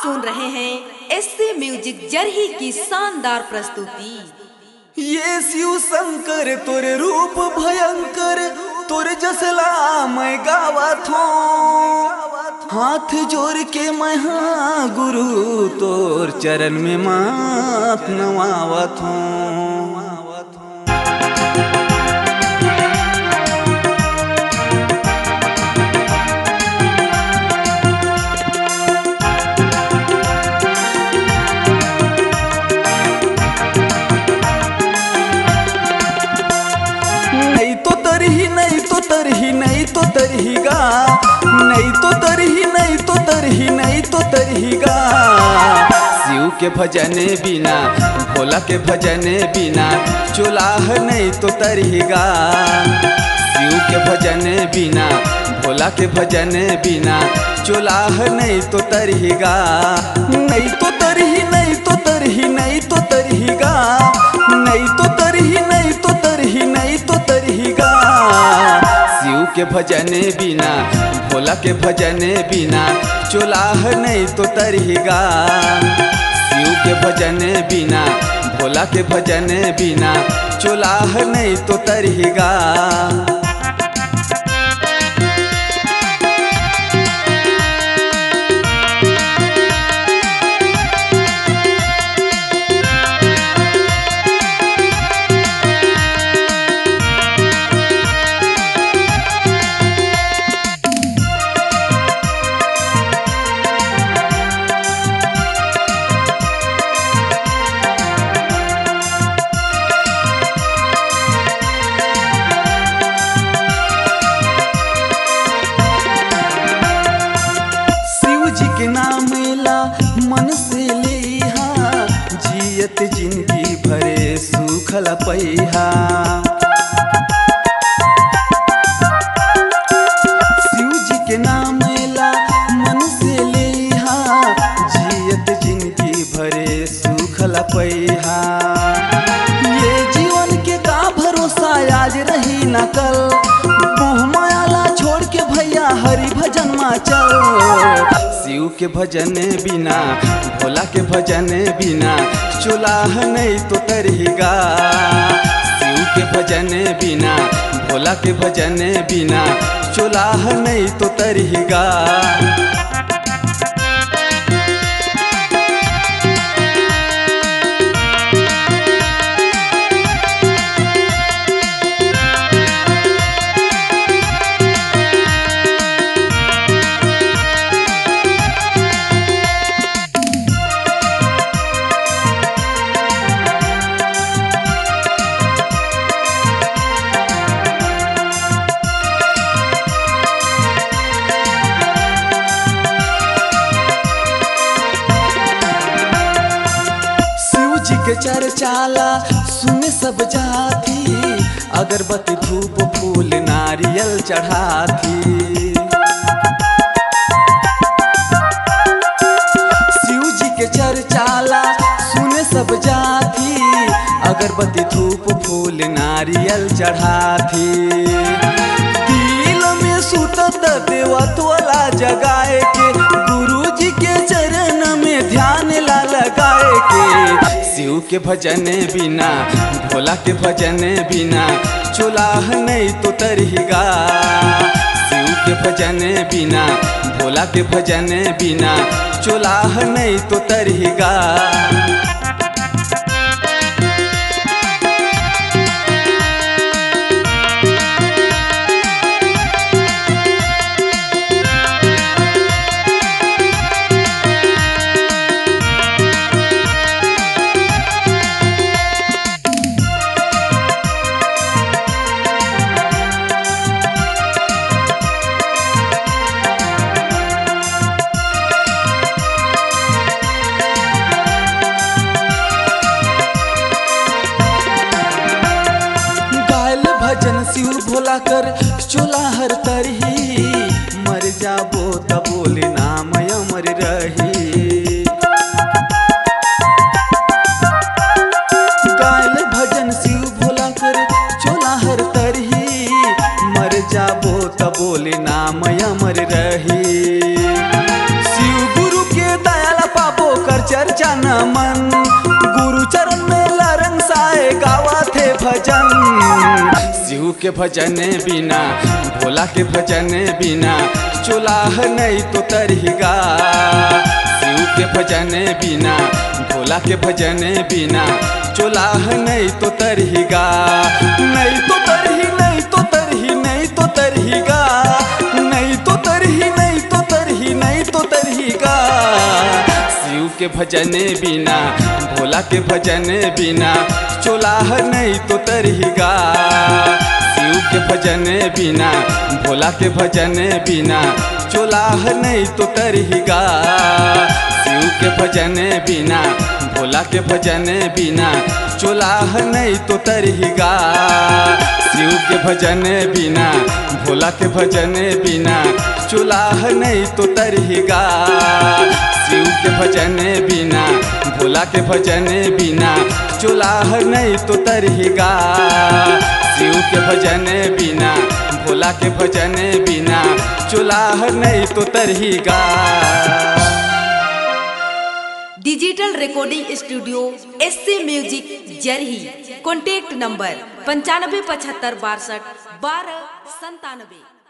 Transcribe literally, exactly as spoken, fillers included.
सुन रहे हैं एससी म्यूजिक जरही की शानदार प्रस्तुति। ये शिव शंकर तोरे रूप भयंकर, तोरे जसला मैं गावत हूँ। हाथ जोड़ के मैं हाँ गुरु तोर चरण में मात नवावत हूँ। तरही नहीं तो तरहीगा, नहीं तो तरही नहीं तो तरही नहीं तो तरहीगा। शिव के भजने बिना, भोला के भजने बिना चुलाह नहीं तो तरहीगा। शिव के भजने बिना, भोला के भजने बिना चुलाह नहीं तो तरहीगा। नहीं तो तरही नहीं तो तरही नहीं तो तरहीगा, नहीं तो तरही नहीं तो तरही नहीं तो तरहीगा। शिव के भजने बिना, भोला के भजने बिना चुलाह नहीं तो तरहीगा। शिव के भजने बिना, भोला के भजने बिना चुलाह नहीं तो तरहीगा। मन से लेहा जियत जिंदगी भरे सुखल पैहा। शिव जी के नाम ला मन से लेहा जियत जिंदगी भरे सुखल पैहा। ये जीवन के का भरोसा आज रही न कल, मोह मायाला छोड़ के भैया हरि भजन मा चल। शिव के भजने बिना, भोला के भजने बिना चुलाह नहीं तो तरहीगा। शिव के भजने बिना, भोला के भजने बिना चुलाह नहीं तो तरहीगा। के चर्चाला सुने सब जाती, अगरबत्ती धूप फूल नारियल चढ़ाती। शिव जी के चर्चाला सुने सब जाती, अगरबत्ती धूप फूल नारियल चढ़ाती। दिल में सुतत देवत्वला जगाए के, गुरु जी के चरण में ध्यान ला लगाए के। शिव के भजने बिना, भोला के भजने बिना चुलाह नहीं तो तरहीगा। शिव के भजने बिना, भोला के भजने बिना चुलाह नहीं तो तरहीगा। भजन शिव भोला कर चोला हर तरही, मर जाबो त बोले नाम अमर रही। गायल भजन शिव भोला कर चोला हर तरही, मर जाबो त बोले नाम अमर रही। शिव गुरु के दयाला चर्चा न मन। गुरु चरण में लारंग साए गावा थे भजन। शिव के भजन बिना भोला के भजन बिना चुलाह नहीं तो तरहिगा। शिव के भजन बिना भोला के भजन बिना चुलाह नहीं तो तरहिगा। नहीं तो तरही नहीं तो तरही नहीं तो तरहिगा। नहीं तो तरही नहीं तो तरही नहीं तो तरहिगा। शिव के भजन बिना भोला के भजन बिना चुलाह नहीं तो तरहिगा। शिव के भजन बिना भोला के भजन बिना चुलाह नहीं तो तरहिगा। शिव के भजन बिना भोला के भजन बिना चुलाह नहीं तो तरहिगा। शिव के भजन बिना भोला के भजन बिना चुलाह नहीं तो तरहिगा। शिव के भजन बिना भोला के भजन बिना चुलाह नहीं तो तरहिगा। शिव के भजन बिना भोला के भजन बिना चुलाह नहीं तो तरहिगा। Digital recording studio SC music जरही। कॉन्टैक्ट नंबर पंचानबे पचहत्तर बासठ बारह संतानबे।